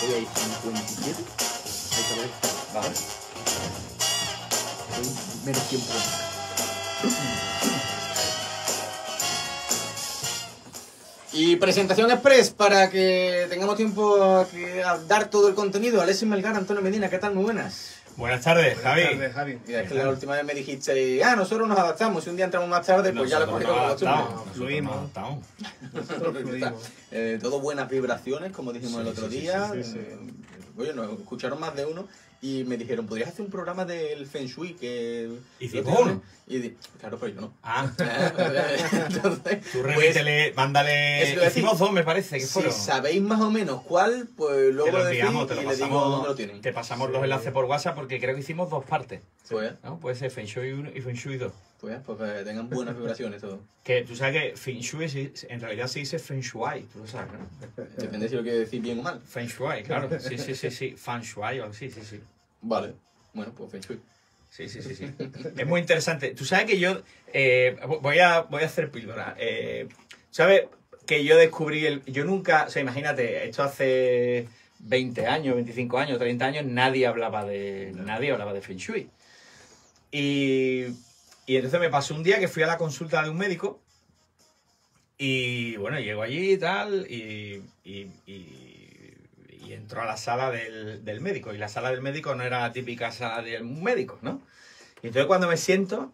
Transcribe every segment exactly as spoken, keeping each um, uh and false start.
hoy hay cincuenta y siete. Ahí está, ahí. Vale. Soy menos tiempo. Y presentación express para que tengamos tiempo a, que, a dar todo el contenido. Alexis Melgar, Antonio Medina, ¿qué tal? Muy buenas. Buenas tardes, Javi. Buenas tardes, Javi. Mira, es que la última vez me dijiste, ah, nosotros nos adaptamos. Si un día entramos más tarde, pues ya lo Nosotros cogí como nos costumbre. adaptamos, Fluimos. nosotros nos adaptamos. Fluimos. Eh, todo buenas vibraciones, como dijimos Sí, el otro sí, sí, día. sí, sí, sí. Eh, oye, nos escucharon más de uno y me dijeron, ¿podrías hacer un programa del Feng Shui? Que Hicimos uno. Y di, claro, pero yo no. Ah, Entonces, tú pues, remítele, mándale. eso iba a decir. Hicimos dos, me parece, que si fueron. sabéis más o menos cuál, pues luego Te lo lo decís enviamos, te lo y le digo pasamos. dónde lo tienen. Te pasamos Sí. los enlaces por WhatsApp porque creo que hicimos dos partes. Pues, ¿No? Puede ser Feng Shui uno y Feng Shui dos. pues, pues que tengan buenas vibraciones todo. Que tú sabes que Feng Shui se- en realidad se dice Feng Shui, tú lo sabes, ¿no? Depende si lo quiere decir bien o mal. Feng Shui, claro. Sí, sí, sí, sí. Feng Shui o algo así, sí, sí. Vale. Bueno, pues Feng Shui. Sí, sí, sí, sí. Es muy interesante. Tú sabes que yo eh, voy a voy a hacer píldora. Eh, ¿Sabes que yo descubrí el yo nunca, o sea, imagínate, esto hace veinte años, veinticinco años, treinta años, nadie hablaba de No. nadie hablaba de Feng Shui. Y y entonces me pasó un día que fui a la consulta de un médico y bueno, llego allí y tal y, y, y, y entro a la sala del, del médico. Y la sala del médico no era la típica sala de un médico, ¿no? Y entonces cuando me siento,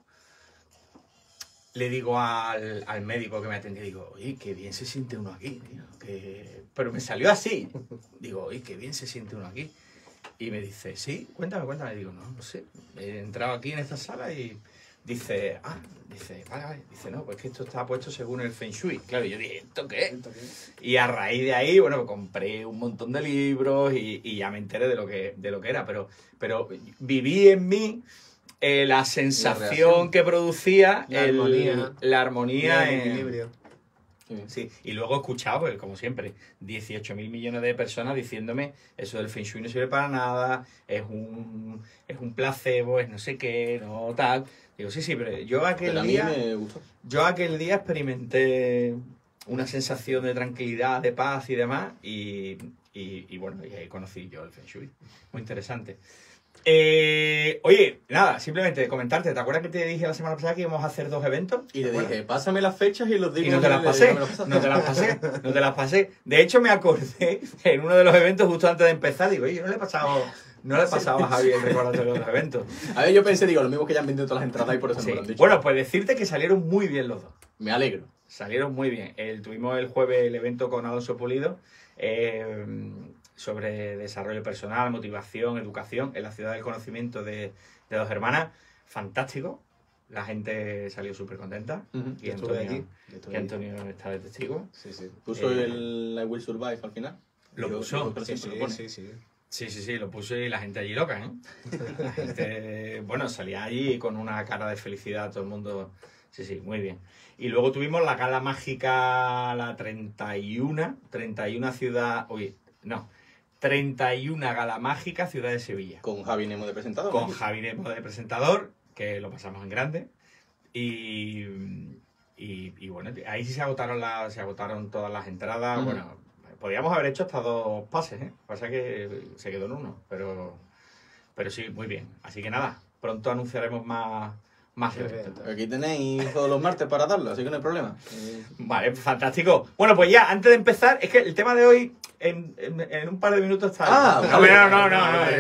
le digo al, al médico que me atendía, digo, oye, qué bien se siente uno aquí, tío. Que... Pero me salió así. Digo, oye, qué bien se siente uno aquí. Y me dice, sí, cuéntame, cuéntame. Y digo, no, no sé. He entrado aquí en esta sala y dice, ah, dice, vale, vale. Dice, no, pues que esto está puesto según el Feng Shui. Claro, yo dije, ¿esto qué? Y a raíz de ahí, bueno, pues compré un montón de libros y, y ya me enteré de lo que, de lo que era. Pero, pero viví en mí eh, la sensación reacción. que producía La el- armonía. la armonía el en- equilibrio. Sí, y luego he escuchado, pues, como siempre, dieciocho mil millones de personas diciéndome eso del Feng Shui no sirve para nada, es un, es un placebo, es no sé qué, no tal. Digo, sí, sí, pero yo aquel Pero a mí día, me gustó. yo aquel día experimenté una sensación de tranquilidad, de paz y demás, y, y, y bueno, y ahí conocí yo el Feng Shui. Muy interesante. Eh, oye, nada, simplemente comentarte, ¿te acuerdas que te dije la semana pasada que íbamos a hacer dos eventos? Y le ¿Te acuerdas? dije, pásame las fechas y los digo. Y no te las le- pasé, me las pasaste. no te las pasé, no te las pasé. De hecho, me acordé en uno de los eventos justo antes de empezar, digo, oye, yo no le he pasado, no le he pasado a Javi el recordatorio de los eventos. A ver, yo pensé, digo, lo mismo que ya han vendido todas las entradas y por eso Sí. me lo han dicho. Bueno, pues decirte que salieron muy bien los dos. Me alegro. Salieron muy bien. El, tuvimos el jueves el evento con Alonso Pulido eh, sobre desarrollo personal, motivación, educación en la ciudad del conocimiento de, de Dos Hermanas. Fantástico. La gente salió súper contenta. Ujú. Y Estuve Antonio, allí. Yo estoy que ahí. Antonio está de testigo. Sí, sí. Puso Eh, el I Will Survive al final. Lo Yo- puso. yo creo que Sí, siempre lo sí, pone. sí, sí. Sí, sí, sí, lo puse y la gente allí loca, ¿eh? La gente, bueno, salía allí con una cara de felicidad, todo el mundo. Sí, sí, muy bien. Y luego tuvimos la gala mágica, la treinta y uno, treinta y uno ciudad, oye, no, treinta y uno gala mágica ciudad de Sevilla. Con Javi Nemo de presentador. Con ¿no? Javi Nemo de presentador, que lo pasamos en grande. Y, y, y bueno, ahí sí se agotaron, las, se agotaron todas las entradas. Ujú. Bueno, podíamos haber hecho hasta dos pases, ¿eh? Pasa que se quedó en uno, pero, pero sí, muy bien. Así que nada, pronto anunciaremos más, más eventos. Aquí tenéis todos los martes para darlo, así que no hay problema. Eh, Vale, fantástico. Bueno, pues ya, antes de empezar, es que el tema de hoy, en, en, en un par de minutos está... Ah, no, vale. no, no, no, no, no,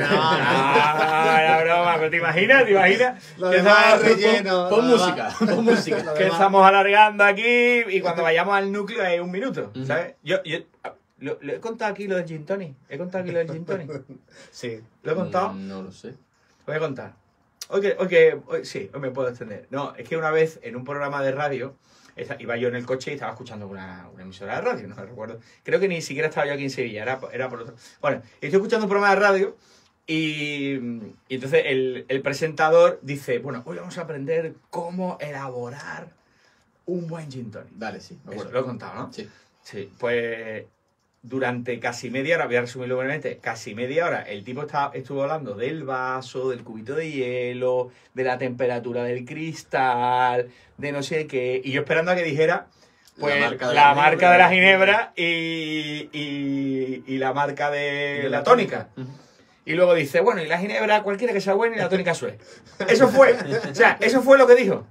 no, era broma, pero ¿te imaginas? ¿Te imaginas? Lo Que demás estamos- es relleno. Pon lo música, demás- pon música. lo que demás- estamos alargando aquí y cuando vayamos al núcleo hay un minuto, Ujú. ¿sabes? Yo, yo lo, lo he contado aquí lo del gin tonic. He contado aquí lo del gin tonic. Sí. ¿Lo he contado? Mm, No lo sé. Lo voy a contar. Oye, oye, oye, sí, me puedo extender. No, es que una vez en un programa de radio, esa- iba yo en el coche y estaba escuchando una, una emisora de radio, no me recuerdo. Creo que ni siquiera estaba yo aquí en Sevilla, era, era por otro. Bueno, y estoy escuchando un programa de radio y, y entonces el, el presentador dice, bueno, hoy vamos a aprender cómo elaborar un buen gin tonic. Vale, sí, me Eso, acuerdo. lo he contado, ¿no? Sí. Sí, pues durante casi media hora, voy a resumirlo brevemente, casi media hora, el tipo estaba, estuvo hablando del vaso, del cubito de hielo, de la temperatura del cristal, de no sé qué, y yo esperando a que dijera, Pues La la marca marca de de, la la ginebra. ginebra y, y, y la marca de, De la la tónica. tónica. Y luego dice, bueno, y la ginebra cualquiera que sea buena y la tónica Suez. Eso fue, o sea, eso fue lo que dijo.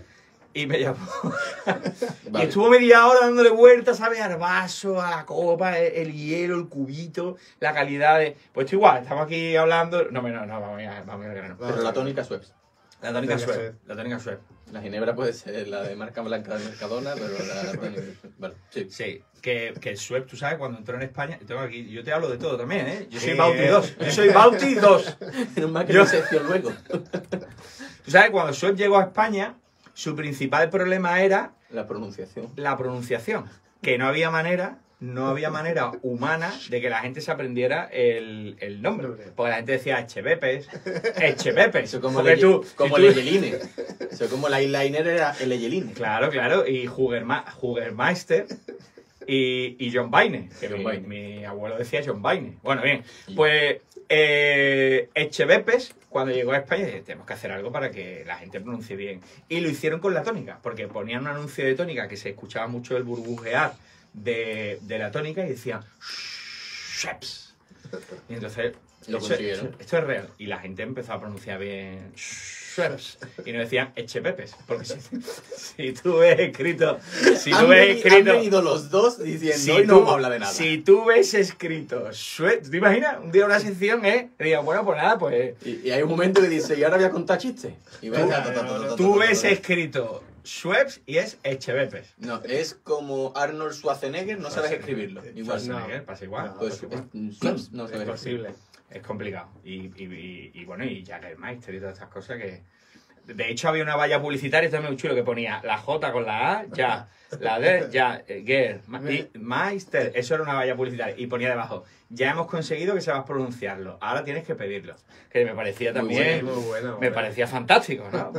Y me llamó. Vale. Y estuvo media hora dándole vueltas, ¿sabes? Al vaso, a la copa, el, el hielo, el cubito, la calidad de... Pues esto igual, estamos aquí hablando... No, no, no, vamos a, vamos al grano. Pero la tónica Schweppes. La tónica Tónica Suez. Suez. La tónica Suez. La ginebra puede ser la de marca blanca de Mercadona, pero la tónica... Vale, sí. Sí, que, que el Suez, tú sabes, cuando entró en España... Tengo aquí, yo te hablo de todo también, ¿eh? Yo soy Sí, Bauti eh. dos. Yo soy Bauti dos. Menos mal que Yo- no se dio luego. Tú sabes, cuando Suez llegó a España, su principal problema era La pronunciación. la pronunciación. Que no había manera, no había manera humana de que la gente se aprendiera el, el nombre. Porque la gente decía Echebepes, Echebepes. Eso como, Porque el, tú, como y el tú- Eyeline. Eso como el eyeliner era el Eyeline. Claro, claro. Y Jugerma, Jugermeister y, y John Baine. Que John mi, Baine. mi abuelo decía John Baine. Bueno, bien. Pues eh, Echebepes, cuando llegó a España, dije, tenemos que hacer algo para que la gente pronuncie bien. Y lo hicieron con la tónica, porque ponían un anuncio de tónica que se escuchaba mucho el burbujear de, de la tónica y decían Schweppes. Y entonces, Lo esto, consiguieron. esto- esto es real. Y la gente empezó a pronunciar bien Schweppes. Y no decían Echepepes. Porque si, si tú ves escrito. Si tú han, ves veni- han escrito. venido los dos diciendo, Si hoy tú, no vamos a hablar de nada. si tú ves escrito Schweppes, ¿te imaginas? Un día una sección, ¿eh? Que diga, bueno, pues nada, pues. Y, y hay un momento que dice, y ahora voy a contar chistes. Y va a Tú- ta, ta, ta, ta, ta, ta, Tú ta, ta, ves ta. escrito Schweppes y es Echepepes. No, es como Arnold Schwarzenegger, no sabes escribirlo. Igual. No. Schwarzenegger, pasa igual. No, Pues, pasa igual. es- Schweppes no Es sabes posible. Es complicado. Y, y, y, y bueno, y Jagermeister y todas estas cosas que. De hecho, había una valla publicitaria también muy chulo que ponía la J con la A, ya, la D, ya, eh, Ger, Ma- y Meister. Eso era una valla publicitaria. Y ponía debajo, ya hemos conseguido que sepas pronunciarlo, ahora tienes que pedirlo. Que me parecía Muy también. Muy bueno. Me bueno. parecía fantástico, ¿no?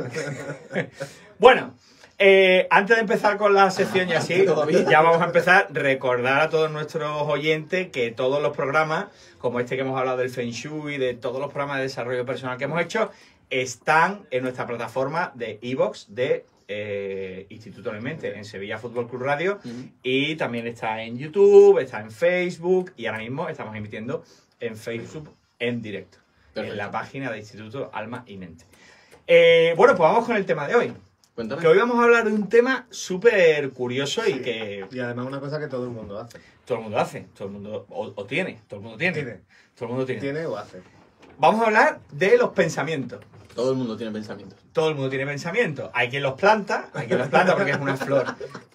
Bueno, eh, antes de empezar con la sección y así, Todavía. ya vamos a empezar. Recordar a todos nuestros oyentes que todos los programas, como este que hemos hablado del Feng Shui, de todos los programas de desarrollo personal que hemos hecho, están en nuestra plataforma de iVoox de eh, Instituto de Mente, en Sevilla Fútbol Club Radio, Ujú. y también está en YouTube, está en Facebook, y ahora mismo estamos emitiendo en Facebook en directo, Perfecto. en la página de Instituto Alma y Mente. Eh, bueno, pues vamos con el tema de hoy. Cuéntame. Que hoy vamos a hablar de un tema súper curioso y que Y además una cosa que todo el mundo hace. todo el mundo hace, todo el mundo, o, o tiene, todo el mundo tiene, Tiene. todo el mundo tiene. Tiene o hace. Vamos a hablar de los pensamientos. Todo el mundo tiene pensamientos. Todo el mundo tiene pensamientos. Hay quien los planta, hay quien los planta porque es una flor.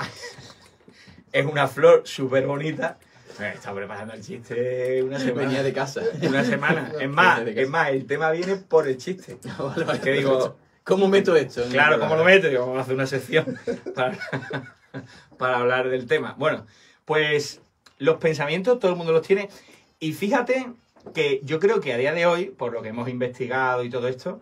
Es una flor súper bonita. Eh, Estaba preparando el chiste una semana. Venía de casa. Una semana. Es más, Venía de es casa. más, el tema viene por el chiste. Vale, vale, Que digo- perfecto. ¿Cómo meto esto? en Claro, el ¿cómo lo programa? meto? Digo, vamos a hacer una sección para, para hablar del tema. Bueno, pues los pensamientos todo el mundo los tiene. Y fíjate que yo creo que a día de hoy, por lo que hemos investigado y todo esto,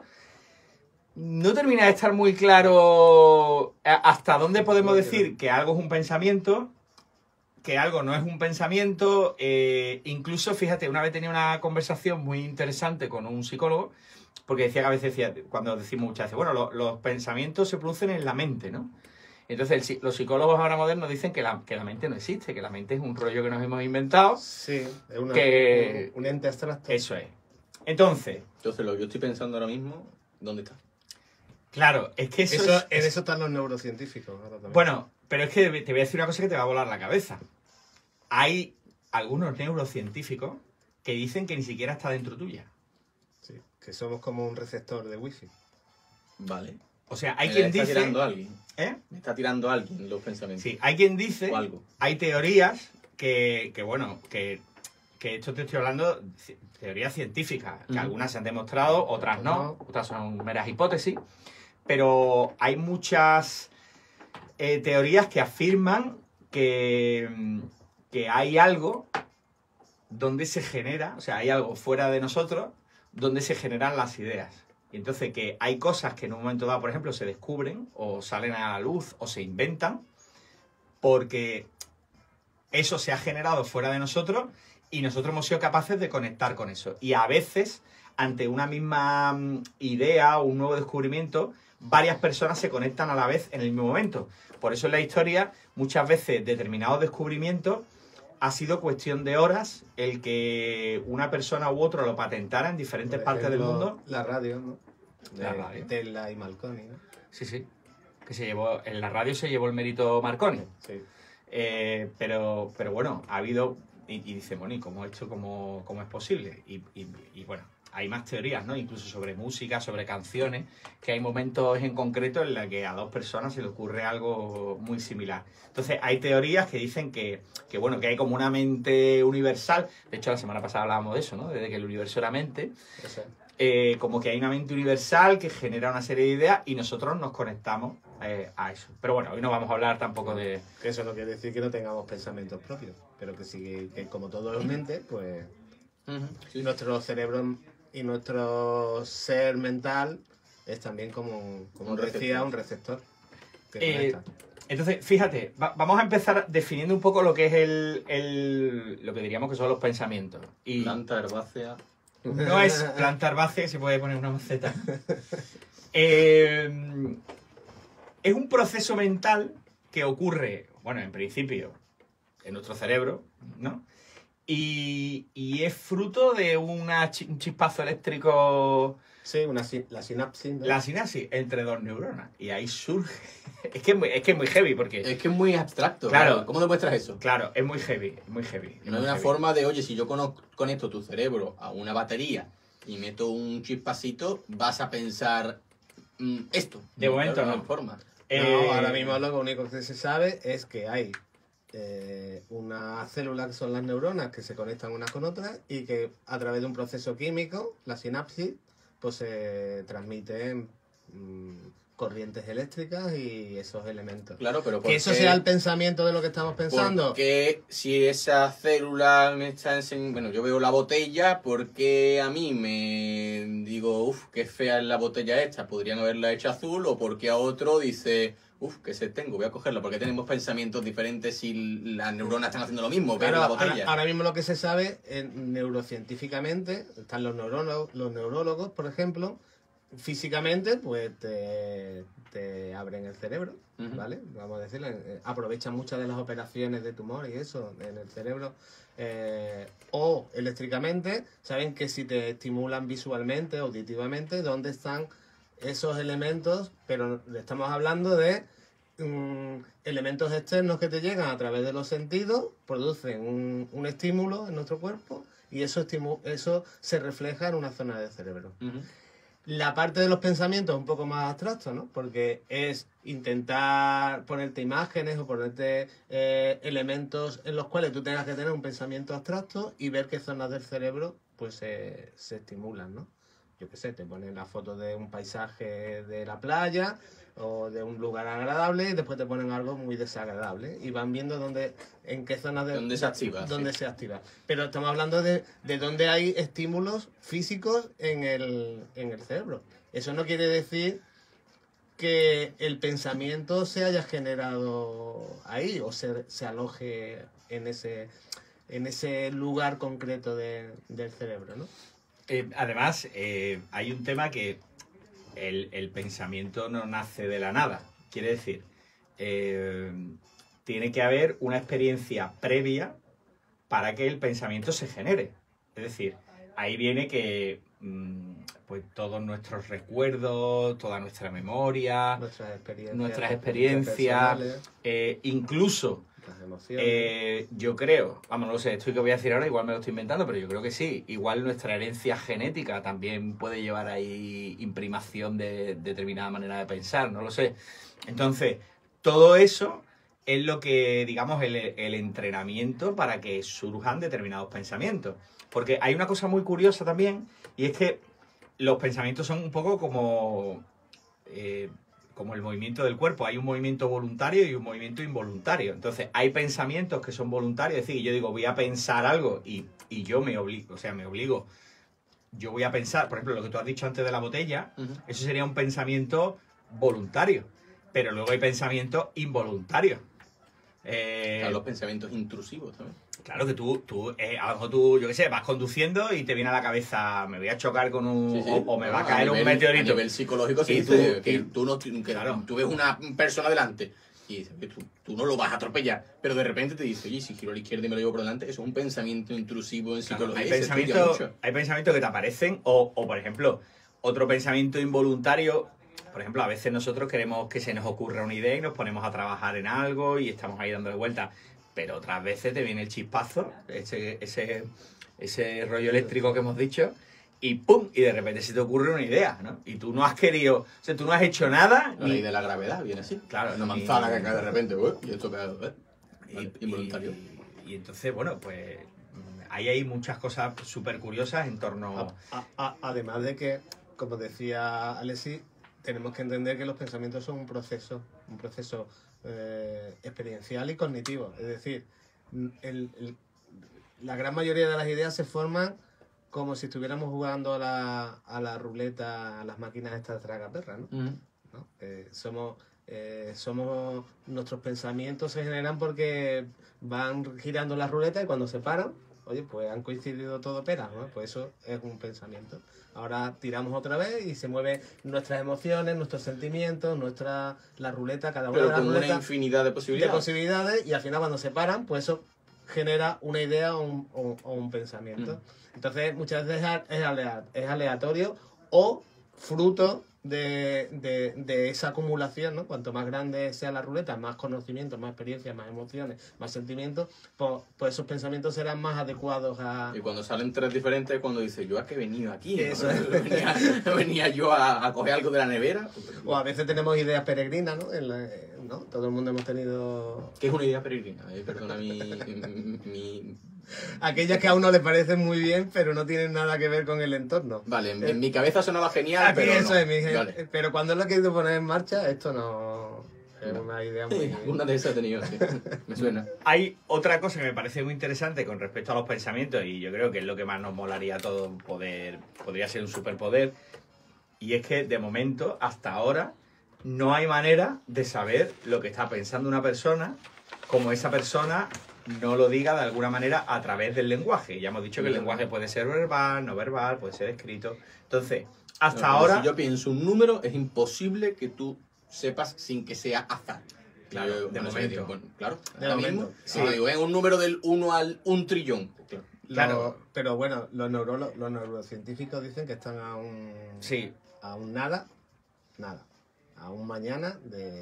no termina de estar muy claro a- hasta dónde podemos decir que algo es un pensamiento, que algo no es un pensamiento. Eh, incluso, fíjate, una vez tenía una conversación muy interesante con un psicólogo, porque decía que a veces, decía, cuando decimos muchas veces, bueno, lo- los pensamientos se producen en la mente, ¿no? Entonces, el psi- los psicólogos ahora modernos dicen que la, que la mente no existe, que la mente es un rollo que nos hemos inventado. Sí, es una, Que- un, un ente abstracto. Eso es. Entonces, Entonces, lo que yo estoy pensando ahora mismo, ¿dónde está? claro, es que eso, Eso, es- en es- eso están los neurocientíficos. ahora también. Bueno, pero es que te voy a decir una cosa que te va a volar la cabeza. Hay algunos neurocientíficos que dicen que ni siquiera está dentro tuya. Sí, que somos como un receptor de wifi. Vale. O sea, hay Me quien está dice... tirando alguien. ¿Eh? Me está tirando alguien los pensamientos. Sí, hay quien dice... O algo. Hay teorías que, que bueno, que, que esto te estoy hablando, ci- teorías científicas, que Ujú. algunas se han demostrado, otras no, otras son meras hipótesis, pero hay muchas eh, teorías que afirman que, mm, que hay algo donde se genera, o sea, hay algo fuera de nosotros donde se generan las ideas. Y entonces que hay cosas que en un momento dado, por ejemplo, se descubren o salen a la luz o se inventan porque eso se ha generado fuera de nosotros y nosotros hemos sido capaces de conectar con eso. Y a veces, ante una misma mm, idea o un nuevo descubrimiento, varias personas se conectan a la vez en el mismo momento. Por eso en la historia, muchas veces determinados descubrimientos ha sido cuestión de horas el que una persona u otro lo patentara en diferentes Por partes del ejemplo, mundo. La radio, ¿no? De La radio. Tesla y Marconi, ¿no? Sí, sí. Que se llevó, en la radio se llevó el mérito Marconi. Sí. Eh, pero, pero bueno, ha habido... Y, y dice, bueno, ¿y cómo esto cómo, cómo es posible? Y, y, y bueno, hay más teorías, ¿no? Incluso sobre música, sobre canciones, que hay momentos en concreto en los que a dos personas se le ocurre algo muy similar. Entonces, hay teorías que dicen que, que, bueno, que hay como una mente universal. De hecho, la semana pasada hablábamos de eso, ¿no? Desde que el universo era mente. Eso es. Eh, como que hay una mente universal que genera una serie de ideas y nosotros nos conectamos eh, a eso. Pero bueno, hoy no vamos a hablar tampoco de... Que eso no quiere decir que no tengamos pensamientos propios, pero que sí que, que como todo es mente, pues Ujú, sí. nuestro cerebro y nuestro ser mental es también como, como Un decía, receptor. un receptor que Eh, conecta. Entonces, fíjate, va- vamos a empezar definiendo un poco lo que es el, el- lo que diríamos que son los pensamientos. Y Planta herbácea. no es planta herbácea, se puede poner una maceta. Eh, es un proceso mental que ocurre, bueno, en principio, en nuestro cerebro, ¿no? Y, y es fruto de una chi- un chispazo eléctrico, Sí, una, si- la sinapsis, ¿no? la sinapsis, entre dos neuronas. Y ahí surge... Es que es muy, es que es muy heavy, porque... Es que es muy abstracto. Claro. Claro. ¿Cómo demuestras eso? Claro, es muy heavy, es muy heavy. es No muy hay una heavy. forma de, oye, si yo cono- conecto tu cerebro a una batería y meto un chispacito, vas a pensar mm, esto. De momento Claro, no. hay forma. Eh, No, ahora mismo lo único que se sabe es que hay eh, una célula que son las neuronas que se conectan unas con otras y que a través de un proceso químico, la sinapsis, pues se transmiten mm, corrientes eléctricas y esos elementos. Claro, pero ¿por Que eso qué- sea el pensamiento de lo que estamos pensando. Porque si esa célula me está enseñando... Bueno, yo veo la botella, porque a mí me digo, uff, qué fea es la botella esta, podrían haberla hecho azul, o porque a otro dice, uff, qué sed tengo, voy a cogerla, porque tenemos pensamientos diferentes si las neuronas están haciendo lo mismo, ver Claro, la botella. ahora, ahora mismo lo que se sabe eh, neurocientíficamente, están los neurólogos, los neurólogos, por ejemplo, físicamente, pues te, te abren el cerebro, Ujú. ¿vale? Vamos a decirlo, eh, aprovechan muchas de las operaciones de tumor y eso en el cerebro. eh, o eléctricamente, saben que si te estimulan visualmente, auditivamente, dónde están esos elementos, pero estamos hablando de mm, elementos externos que te llegan a través de los sentidos, producen un, un estímulo en nuestro cuerpo y eso, estimu- eso se refleja en una zona del cerebro. Ujú. La parte de los pensamientos es un poco más abstracto, ¿no? Porque es intentar ponerte imágenes o ponerte eh, elementos en los cuales tú tengas que tener un pensamiento abstracto y ver qué zonas del cerebro pues se se estimulan, ¿no? Yo qué sé, te ponen la foto de un paisaje de la playa o de un lugar agradable y después te ponen algo muy desagradable y van viendo dónde, en qué zonas de, ¿Dónde se activa? dónde Sí. se activa. Pero estamos hablando de, de dónde hay estímulos físicos en el, en el cerebro. Eso no quiere decir que el pensamiento se haya generado ahí o se, se aloje en ese, en ese lugar concreto de- del cerebro, ¿no? Eh, además, eh, hay un tema que el, el pensamiento no nace de la nada. Quiere decir, eh, tiene que haber una experiencia previa para que el pensamiento se genere. Es decir, ahí viene que mm, pues todos nuestros recuerdos, toda nuestra memoria, Nuestras experiencias. nuestras experiencias, personales, eh, incluso las emociones. Eh, yo creo, vamos, no lo sé, esto que voy a decir ahora igual me lo estoy inventando, pero yo creo que sí. Igual nuestra herencia genética también puede llevar ahí imprimación de, de determinada manera de pensar, no lo sé. Entonces, todo eso es lo que, digamos, el, el entrenamiento para que surjan determinados pensamientos. Porque hay una cosa muy curiosa también, y es que los pensamientos son un poco como... eh, como el movimiento del cuerpo, hay un movimiento voluntario y un movimiento involuntario. Entonces, hay pensamientos que son voluntarios, es decir, yo digo, voy a pensar algo y, y yo me obligo, o sea, me obligo, yo voy a pensar, por ejemplo, lo que tú has dicho antes de la botella, Ujú. eso sería un pensamiento voluntario, pero luego hay pensamientos involuntarios. Eh, Claro, los pensamientos intrusivos también. Claro que tú, tú eh, a lo mejor tú, yo qué sé, vas conduciendo y te viene a la cabeza, me voy a chocar con un... Sí, sí. O, o me va a No, caer nivel- un meteorito. A nivel psicológico se Y dice tú- que y- tú, no, que Claro. tú ves una persona delante y dices que tú, tú no lo vas a atropellar, pero de repente te dice, oye, si giro a la izquierda y me lo llevo por delante, eso es un pensamiento intrusivo en Claro, psicología. hay, y se estudia pensamientos, mucho. hay pensamientos que te aparecen o, o, por ejemplo, otro pensamiento involuntario. Por ejemplo, a veces nosotros queremos que se nos ocurra una idea y nos ponemos a trabajar en algo y estamos ahí dándole vueltas. Pero otras veces te viene el chispazo, ese, ese, ese rollo eléctrico que hemos dicho, y ¡pum! Y de repente se te ocurre una idea, ¿no? Y tú no has querido, o sea, tú no has hecho nada. La ni- ley de la gravedad viene así. Claro, Una ni- manzana que cae de repente, ué, y esto cae, ¿eh? y, Vale, involuntario. Y, y entonces, bueno, pues ahí hay muchas cosas súper curiosas en torno... A- a- además de que, como decía Alexis, tenemos que entender que los pensamientos son un proceso, un proceso eh, experiencial y cognitivo. Es decir, el- el- la gran mayoría de las ideas se forman como si estuviéramos jugando a la, a la ruleta, a las máquinas estas tragaperras, ¿no? Ujú. ¿no? Eh, somos, eh, somos, nuestros pensamientos se generan porque van girando las ruletas y cuando se paran, oye, pues han coincidido todo peras, ¿no? Pues eso es un pensamiento. Ahora tiramos otra vez y se mueven nuestras emociones, nuestros sentimientos, nuestra la ruleta, cada una Pero de las con una ruletas infinidad de de posibilidades. posibilidades y al final cuando se paran, pues eso genera una idea o un, o- o un pensamiento. Mm. Entonces muchas veces es alea- es aleatorio o fruto de, de- de esa acumulación, ¿no? Cuanto más grande sea la ruleta, más conocimientos, más experiencias, más emociones, más sentimientos, pues, pues esos pensamientos serán más adecuados a... Y cuando salen tres diferentes es cuando dice, yo a qué he venido aquí, ¿no? Eso es. venía, venía yo a, a coger algo de la nevera. O a veces tenemos ideas peregrinas, ¿no? En la- ¿no? Todo el mundo hemos tenido... ¿Qué es una idea peregrina? Eh, perdona mi, mi... Aquellas que a uno le parecen muy bien, pero no tienen nada que ver con el entorno. Vale, en, en mi cabeza sonaba genial, Aquí pero eso no. es, mi gente. Vale. Pero cuando lo he querido poner en marcha, esto no es No. una idea muy... Una de esas he tenido, sí. Me suena. Hay otra cosa que me parece muy interesante con respecto a los pensamientos, y yo creo que es lo que más nos molaría a todos poder, podría ser un superpoder, y es que de momento, hasta ahora, no hay manera de saber lo que está pensando una persona, como esa persona no lo diga de alguna manera a través del lenguaje. Ya hemos dicho que el lenguaje puede ser verbal, no verbal, puede ser escrito. Entonces, hasta No, ahora... Si yo pienso un número, es imposible que tú sepas sin que sea azar. Claro, Yo, de bueno, momento. digo, bueno, claro, De ahora momento, mismo. sí. Si digo, es un número del uno al un trillón. Claro. Lo- Claro. pero bueno, los, neurolo- los neurocientíficos dicen que están a un, Sí, a un nada, nada, a un mañana de,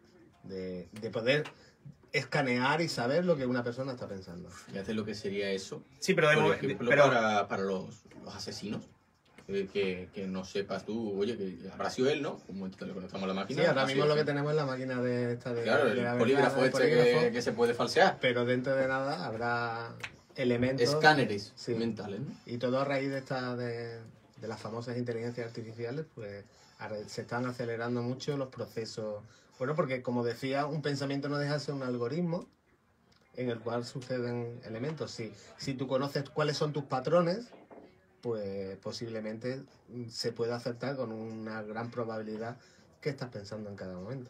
de, de poder escanear y saber lo que una persona está pensando. Fíjate lo que sería eso. sí, pero de Por momento... ejemplo, Pero... para, para los, los asesinos. eh, Que, que no sepas tú, oye, que habrá sido él, ¿no? Un momentito le conectamos a la máquina. Sí, ahora ha mismo sido lo que él. tenemos es la máquina de esta de, Claro, de la el verdad, polígrafo el este polígrafo, que, que se puede falsear. pero dentro de nada habrá elementos... Escáneres Sí. mentales, ¿no? Y todo a raíz de esta de, de las famosas inteligencias artificiales, pues ahora se están acelerando mucho los procesos. Bueno, porque como decía, un pensamiento no deja de ser un algoritmo en el cual suceden elementos. Si, si tú conoces cuáles son tus patrones, pues posiblemente se pueda acertar con una gran probabilidad qué estás pensando en cada momento.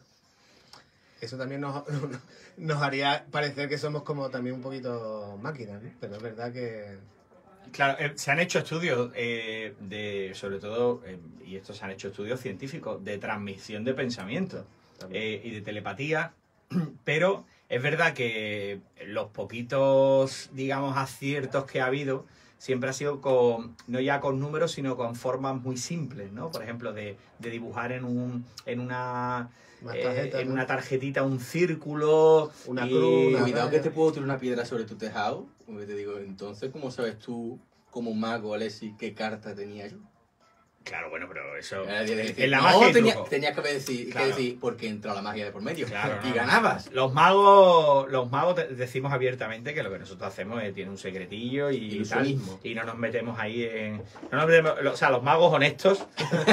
Eso también nos, nos haría parecer que somos como también un poquito máquinas, ¿no? Pero es verdad que... Claro, eh, se han hecho estudios eh, de, sobre todo, eh, y estos se han hecho estudios científicos, de transmisión de pensamiento eh, y de telepatía, pero es verdad que los poquitos, digamos, aciertos que ha habido siempre ha sido con, no ya con números, sino con formas muy simples, ¿no? Por ejemplo, de, de dibujar en un, en una... Más eh, tarjetas, en ¿no? una tarjetita un círculo, Una y- cruz, una- Cuidado que te puedo tirar una piedra sobre tu tejado. Porque te digo, entonces, ¿cómo sabes tú, como mago, Alexis, qué carta tenía yo? Claro, bueno, pero eso... Eh, de decir, En la no, magia hay tenía- truco. tenías que decir, Claro. que decir, porque entró la magia de por medio. Claro, y no. ganabas. Los magos, los magos te- decimos abiertamente que lo que nosotros hacemos es tiene un secretillo y tal, Ilusionismo. y no nos metemos ahí en, no nos metemos- o sea, los magos honestos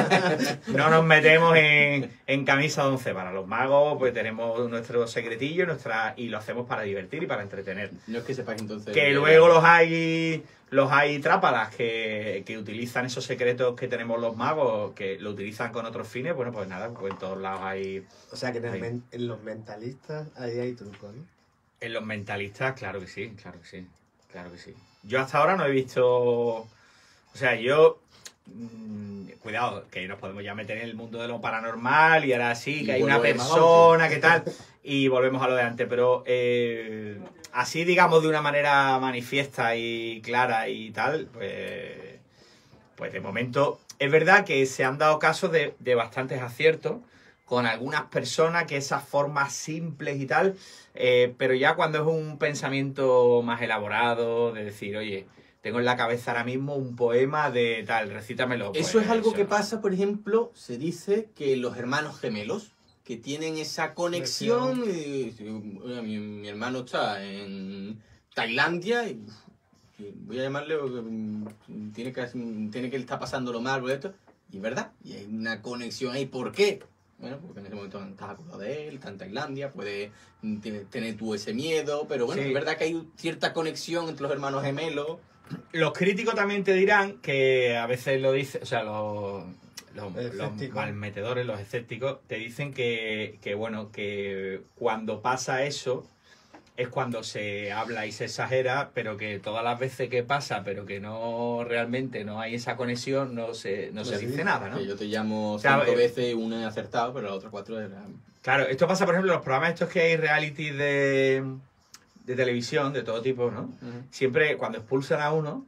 no nos metemos en, en camisa de once varas. Los magos pues tenemos nuestro secretillo, nuestra y lo hacemos para divertir y para entretener. No es que sepáis entonces. Que luego los hay los hay trápalas que, que utilizan esos secretos que tenemos los magos, que lo utilizan con otros fines, bueno, pues nada, pues en todos lados hay... O sea que en, el Ahí. men- en los mentalistas ahí hay truco, ¿no? En los mentalistas, claro que sí, claro que sí, claro que sí. Yo hasta ahora no he visto... O sea, yo... Mmm, cuidado, que nos podemos ya meter en el mundo de lo paranormal y ahora sí, que Y hay una vuelvo a persona, que tal, y volvemos a lo de antes, pero eh, así, digamos, de una manera manifiesta y clara y tal, pues, pues de momento es verdad que se han dado casos de, de bastantes aciertos con algunas personas, que esas formas simples y tal, eh, pero ya cuando es un pensamiento más elaborado, de decir, oye, tengo en la cabeza ahora mismo un poema de tal, recítamelo. Eso pues, es algo eso que no. pasa, por ejemplo, se dice que los hermanos gemelos, que tienen esa conexión, y, y, mi, mi hermano está en Tailandia y, y voy a llamarle porque mm, tiene que, tiene que estar pasando lo mal por esto, y es verdad, y hay una conexión ahí. ¿Por qué? Bueno, porque en ese momento estás acordado de él, está en Tailandia, puede tener tú ese miedo, pero bueno, Sí. es verdad que hay cierta conexión entre los hermanos gemelos. Los críticos también te dirán que a veces lo dicen, o sea, los, los, los Escépticos. malmetedores, los escépticos, te dicen que, que, bueno, que cuando pasa eso es cuando se habla y se exagera, pero que todas las veces que pasa, pero que no realmente no hay esa conexión, no se, no se Pues sí, dice nada, ¿no? Que yo te llamo O sea, cinco eh, veces, una he acertado, pero las otras cuatro eran... Claro, esto pasa, por ejemplo, en los programas estos que hay reality de, de televisión, de todo tipo, ¿no? Uh-huh. Siempre cuando expulsan a uno,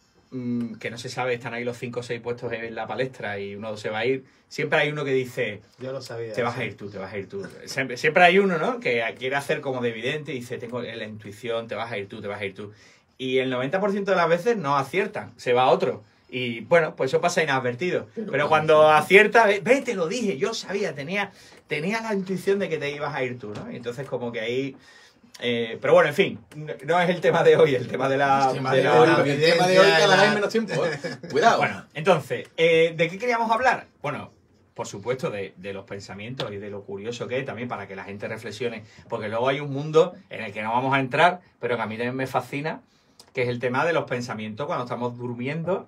mmm, que no se sabe, están ahí los cinco o seis puestos en la palestra y uno se va a ir, siempre hay uno que dice, Yo lo sabía. te vas sí. a ir tú, te vas a ir tú. Siempre, siempre hay uno, ¿no? Que quiere hacer como de evidente y dice, tengo la intuición, te vas a ir tú, te vas a ir tú. Y el noventa por ciento de las veces no aciertan, se va otro. Y bueno, pues eso pasa inadvertido. Pero, Pero cuando acierta, ve, ve, te lo dije, yo sabía, tenía, tenía la intuición de que te ibas a ir tú, ¿no? Y entonces como que ahí... Eh, pero bueno, en fin, no, no es el tema de hoy, el tema de la... El tema de de, la- hoy, la el tema de hoy evidencia, cada la- vez menos tiempo, ¿eh? Cuidado. Bueno, entonces, eh, ¿de qué queríamos hablar? Bueno, por supuesto, de, de los pensamientos y de lo curioso que es, también para que la gente reflexione, porque luego hay un mundo en el que no vamos a entrar, pero que a mí también me fascina, que es el tema de los pensamientos cuando estamos durmiendo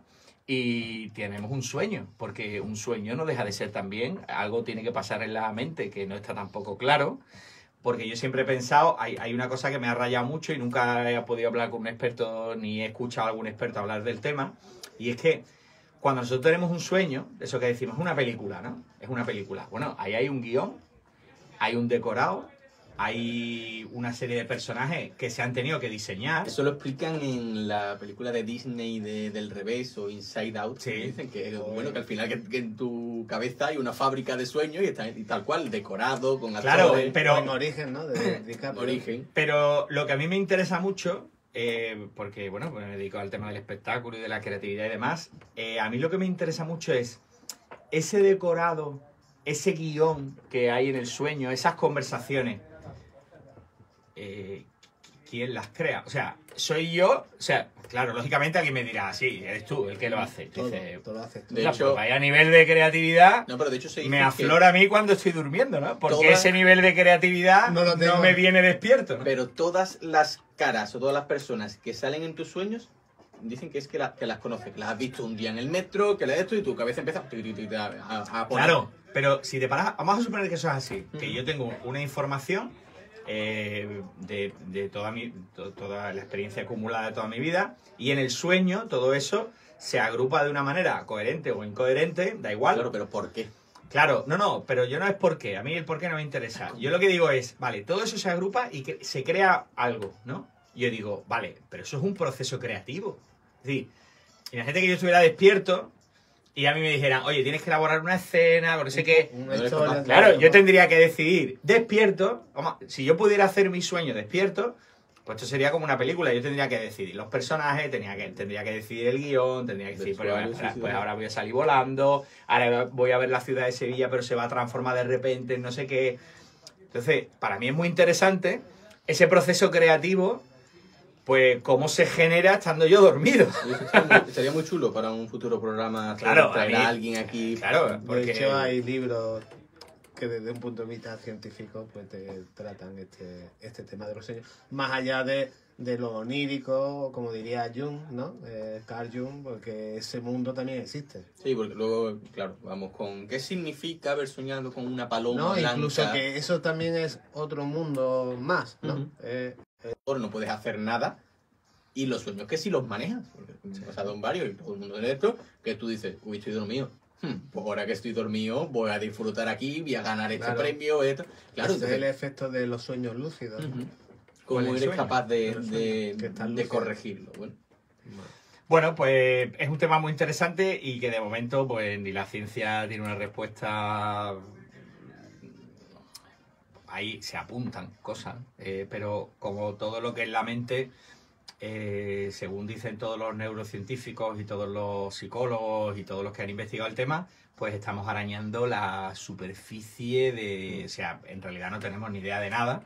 y tenemos un sueño, porque un sueño no deja de ser también, algo tiene que pasar en la mente que no está tampoco claro, porque yo siempre he pensado, hay, hay una cosa que me ha rayado mucho y nunca he podido hablar con un experto ni he escuchado a algún experto hablar del tema, y es que cuando nosotros tenemos un sueño, eso que decimos, es una película, ¿no? Es una película. Bueno, ahí hay un guión, hay un decorado, hay una serie de personajes que se han tenido que diseñar. Eso lo explican en la película de Disney de, del revés o Inside Out. Sí. Que dicen que, bueno, que al final que, que en tu cabeza hay una fábrica de sueños y, está, y tal cual, decorado, con Claro, actores, pero- En origen, ¿no? De DiCaprio. origen. Pero lo que a mí me interesa mucho, eh, porque bueno, pues me dedico al tema del espectáculo y de la creatividad y demás, eh, a mí lo que me interesa mucho es ese decorado, ese guión que hay en el sueño, esas conversaciones. Eh, ¿Quién las crea? O sea, soy yo, o sea, claro, lógicamente alguien me dirá, sí, eres tú el que lo hace. Todo, Dice, todo lo haces tú. De "Hostia, hecho- pues vaya nivel de creatividad No, pero de hecho se dice me que- aflora a mí cuando estoy durmiendo, ¿no? Porque Toda- ese nivel de creatividad No lo tengo. no me viene despierto, ¿no? Pero todas las caras o todas las personas que salen en tus sueños dicen que es que, la- que las conoces, que las has visto un día en el metro, que la de esto y tu cabeza empieza a, a, a poner. Claro, pero si te paras, vamos a suponer que eso es así, que Ujú. yo tengo una información eh, de, de toda, mi, to- toda la experiencia acumulada de toda mi vida y en el sueño todo eso se agrupa de una manera coherente o incoherente, da igual. Claro, pero ¿por qué? Claro, no, no, pero yo no es por qué, a mí el por qué no me interesa. Yo lo que digo es, vale, todo eso se agrupa y que se crea algo, ¿no? Yo digo, vale, pero eso es un proceso creativo. Es decir, imagínate que yo estuviera despierto y a mí me dijeran, oye, tienes que elaborar una escena, o no sé qué. Una No eres historia, capaz. Claro, yo ¿no? tendría que decidir despierto, vamos, si yo pudiera hacer mi sueño despierto, pues esto sería como una película, yo tendría que decidir los personajes, tenía que, tendría que decidir el guión, tendría que decir, pero Vestuario, ahora, sí, sí, pues sí. ahora voy a salir volando, ahora voy a ver la ciudad de Sevilla, pero se va a transformar de repente en no sé qué. Entonces, para mí es muy interesante ese proceso creativo, pues cómo se genera estando yo dormido. Y eso sería muy, sería muy chulo para un futuro programa. Claro, traer a mí- a alguien aquí. Claro, De porque... hecho, hay libros que desde un punto de vista científico pues te tratan este, este tema de los sueños. Más allá de, de lo onírico, como diría Jung, ¿no? Eh, Carl Jung, porque ese mundo también existe. Sí, porque luego, claro, vamos con ¿qué significa haber soñado con una paloma ¿No? blanca? Incluso que eso también es otro mundo más, ¿no? Ujú. Eh, no puedes hacer nada. Y los sueños que sí los manejas. Porque me he pasado en varios y todo el mundo de esto, que tú dices, uy, estoy dormido. Hmm, pues ahora que estoy dormido, voy a disfrutar aquí, voy a ganar este Claro. premio, esto. Claro, Ese es entonces, el efecto de los sueños lúcidos. ujú. ¿Cuál ¿Cómo es el eres sueño? capaz de, El sueño, de, que estás de lúcido. corregirlo? Bueno, Bueno, pues es un tema muy interesante y que de momento pues ni la ciencia tiene una respuesta. Ahí se apuntan cosas, eh, pero como todo lo que es la mente, eh, según dicen todos los neurocientíficos y todos los psicólogos y todos los que han investigado el tema, pues estamos arañando la superficie de... O sea, en realidad no tenemos ni idea de nada.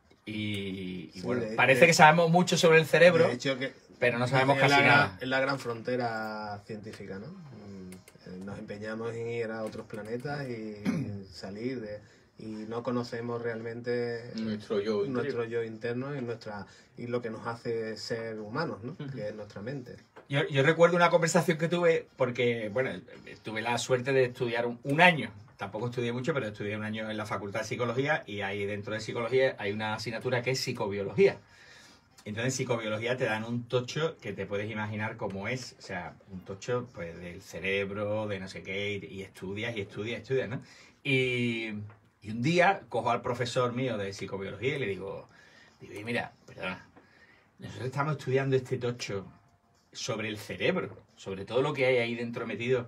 Y, y Sí, bueno, de- parece de- que sabemos mucho sobre el cerebro, De hecho, que pero no sabemos es la casi gran- nada. Es la gran frontera científica, ¿no? Mm, eh, Nos empeñamos en ir a otros planetas y salir de... Y no conocemos realmente nuestro yo interior. nuestro yo interno y, nuestra, y lo que nos hace ser humanos, ¿no? Ujú. Que es nuestra mente. Yo, yo recuerdo una conversación que tuve, porque, bueno, tuve la suerte de estudiar un, un año. Tampoco estudié mucho, pero estudié un año en la Facultad de Psicología y ahí dentro de Psicología hay una asignatura que es Psicobiología. Entonces, en Psicobiología te dan un tocho que te puedes imaginar cómo es. O sea, un tocho pues del cerebro, de no sé qué, y, y estudias y estudias y estudias, ¿no? Y, y un día cojo al profesor mío de Psicobiología y le digo, digo, "Oye, mira, perdona, nosotros estamos estudiando este tocho sobre el cerebro, sobre todo lo que hay ahí dentro metido.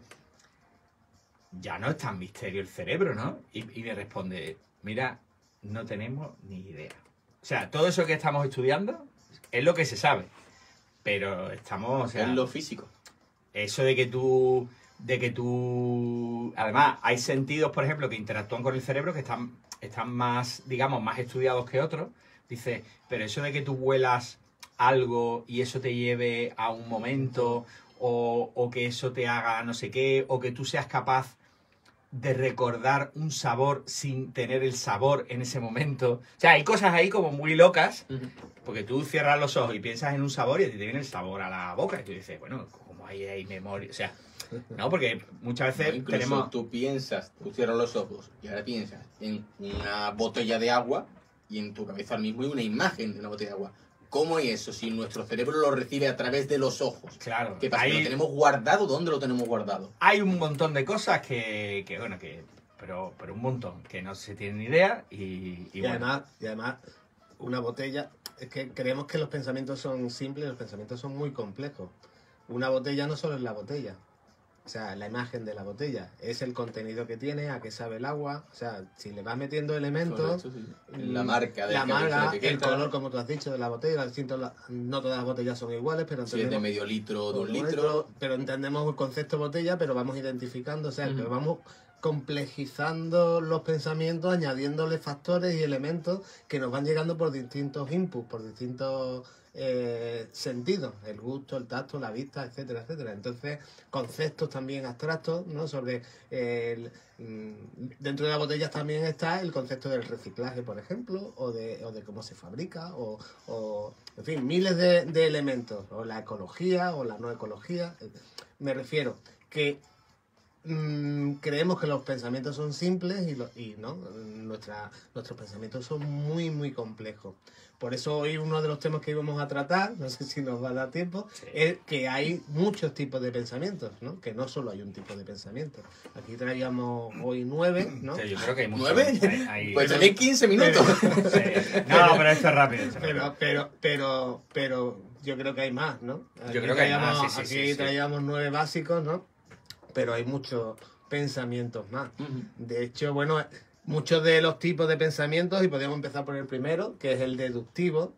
Ya no es tan misterio el cerebro, ¿no?" Y, y me responde, mira, no tenemos ni idea. O sea, todo eso que estamos estudiando es lo que se sabe, pero estamos, o sea, Es lo físico. eso de que tú, de que tú, además hay sentidos, por ejemplo, que interactúan con el cerebro que están, están más, digamos, más estudiados que otros. Dice, pero eso de que tú huelas algo y eso te lleve a un momento, o, o que eso te haga no sé qué, o que tú seas capaz de recordar un sabor sin tener el sabor en ese momento. O sea, hay cosas ahí como muy locas, Ujú. porque tú cierras los ojos y piensas en un sabor y a ti te viene el sabor a la boca. Y tú dices, bueno, como hay ahí memoria. O sea, no, porque muchas No, veces incluso tenemos. tú piensas, tú cierras los ojos y ahora piensas en una botella de agua y en tu cabeza al mismo hay una imagen de una botella de agua. ¿Cómo es eso si nuestro cerebro lo recibe a través de los ojos? Claro, ¿Qué pasa? hay, ¿Lo tenemos guardado? ¿Dónde lo tenemos guardado? hay un montón de cosas que, que bueno, que. Pero, pero un montón, que no se tienen ni idea y, y Y, bueno. además, y además, una botella, es que creemos que los pensamientos son simples, los pensamientos son muy complejos. Una botella no solo es la botella, o sea, la imagen de la botella, es el contenido que tiene, a qué sabe el agua, o sea, si le vas metiendo elementos, Correcto, sí. La marca de la marca, el etiqueta, color, como tú has dicho, de la botella, los distintos, la- no todas las botellas son iguales, pero si es de entendemos, medio litro o de un por litro. litro, pero entendemos el concepto botella, pero vamos identificando, o sea, que Ujú. vamos complejizando los pensamientos, añadiéndole factores y elementos que nos van llegando por distintos inputs, por distintos eh, sentidos, el gusto, el tacto, la vista, etcétera, etcétera. Entonces, conceptos también abstractos, ¿no? Sobre el, mm, dentro de las botellas también está el concepto del reciclaje, por ejemplo, o de, o de cómo se fabrica, o, o en fin, miles de, de elementos, o la ecología, o la no ecología. Me refiero que Mm, creemos que los pensamientos son simples y, lo- y no, Nuestra, nuestros pensamientos son muy, muy complejos. Por eso hoy uno de los temas que íbamos a tratar, no sé si nos va a dar tiempo, Sí. es que hay muchos tipos de pensamientos, ¿no? Que no solo hay un tipo de pensamiento. Aquí traíamos hoy nueve, ¿no? Sí, yo creo que hay mucho- ¿Nueve? hay- hay- Pues también quince minutos. Sí. No, pero esto es rápido. esto es Pero, rápido. pero, pero, pero yo creo que hay más, ¿no? Aquí Yo creo que hay más, traíamos- sí, sí, Aquí sí, sí. traíamos nueve básicos, ¿no? Pero hay muchos pensamientos más. Ujú. De hecho, bueno, muchos de los tipos de pensamientos, y podemos empezar por el primero, que es el deductivo,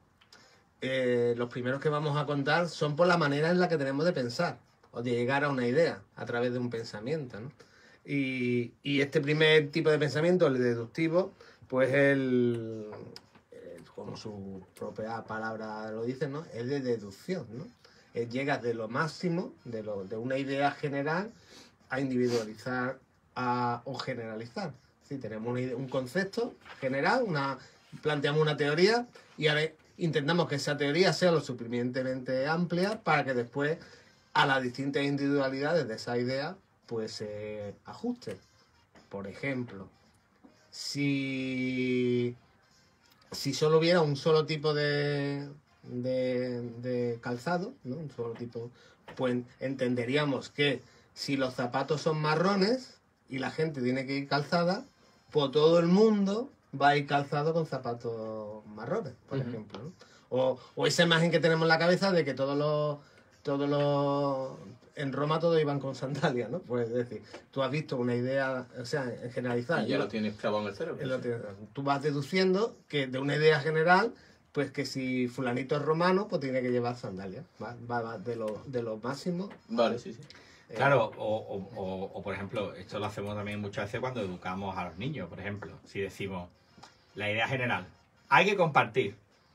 eh, los primeros que vamos a contar son por la manera en la que tenemos de pensar, o de llegar a una idea a través de un pensamiento, ¿no? Y, y este primer tipo de pensamiento, el deductivo, pues el, el- como su propia palabra lo dice, ¿no? Es de deducción, ¿no? Es llegas de lo máximo, de, lo, de una idea general, a individualizar a, o generalizar. Sí, tenemos una ide- un concepto general, una, planteamos una teoría y ahora intentamos que esa teoría sea lo suficientemente amplia para que después a las distintas individualidades de esa idea pues se ajuste. Por ejemplo, si si solo hubiera un solo tipo de, de, de calzado, ¿no? Un solo tipo, pues entenderíamos que si los zapatos son marrones y la gente tiene que ir calzada, pues todo el mundo va a ir calzado con zapatos marrones, por Ujú. ejemplo, ¿no? O, o esa imagen que tenemos en la cabeza de que todos los... Todos los... En Roma todos iban con sandalias, ¿no? Pues es decir, tú has visto una idea, o sea, en generalizada. Y ya Yo- lo tienes clavado en el cerebro. es lo sí. que- Tú vas deduciendo que de una idea general, pues que si fulanito es romano, pues tiene que llevar sandalias. Va, va- va de lo, de lo máximo. Vale, sí, sí. eh, Claro, o, o- o- o, por ejemplo, esto lo hacemos también muchas veces cuando educamos a los niños, por ejemplo, si decimos la idea general, hay que compartir.